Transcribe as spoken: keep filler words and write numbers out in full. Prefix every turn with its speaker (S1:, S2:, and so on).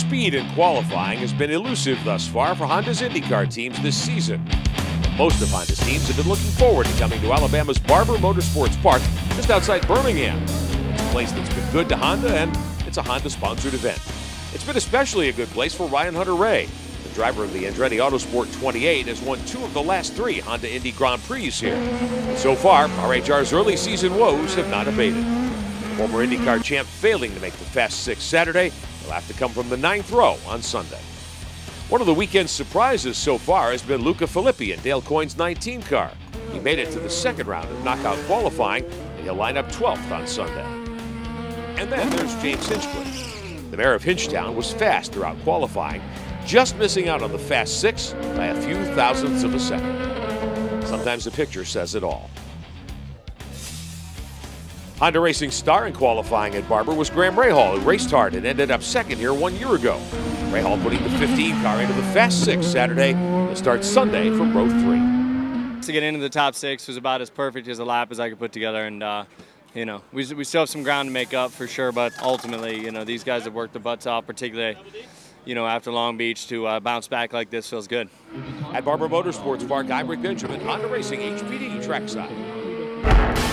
S1: Speed in qualifying has been elusive thus far for Honda's IndyCar teams this season. Most of Honda's teams have been looking forward to coming to Alabama's Barber Motorsports Park just outside Birmingham. It's a place that's been good to Honda, and it's a Honda-sponsored event. It's been especially a good place for Ryan Hunter-Reay. The driver of the Andretti Autosport twenty-eight has won two of the last three Honda Indy Grand Prix here. And so far, R H R's early season woes have not abated. The former IndyCar champ failing to make the Fast Six Saturday will have to come from the ninth row on Sunday. One of the weekend's surprises so far has been Luca Filippi in Dale Coyne's nineteen car. He made it to the second round of knockout qualifying, and he'll line up twelfth on Sunday. And then there's James Hinchcliffe. The mayor of Hinchtown was fast throughout qualifying, just missing out on the Fast Six by a few thousandths of a second. Sometimes the picture says it all. Honda Racing star in qualifying at Barber was Graham Rahal, who raced hard and ended up second here one year ago. Rahal putting the fifteen car into the Fast Six Saturday to start Sunday from row three.
S2: To get into the top six was about as perfect as a lap as I could put together, and uh, you know, we, we still have some ground to make up for sure, but ultimately, you know, these guys have worked their butts off, particularly, you know, after Long Beach, to uh, bounce back like this feels good.
S1: At Barber Motorsports Park, I'm Rick Benjamin, Honda Racing H P D Trackside.